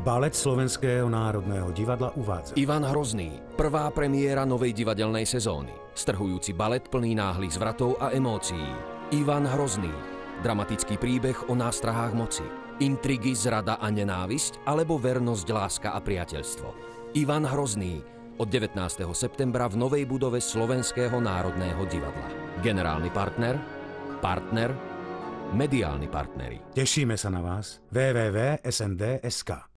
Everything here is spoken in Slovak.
Balet Slovenského národného divadla uvádza Ivan Hrozný, prvá premiéra novej divadelnej sezóny. Strhujúci balet plný náhlych zvratov a emócií. Ivan Hrozný, dramatický príbeh o nástrahách moci. Intrigy, zrada a nenávisť, alebo vernosť, láska a priateľstvo. Ivan Hrozný, od 19. septembra v novej budove Slovenského národného divadla. Generálny partner, mediálni partneri. Tešíme sa na vás. www.snd.sk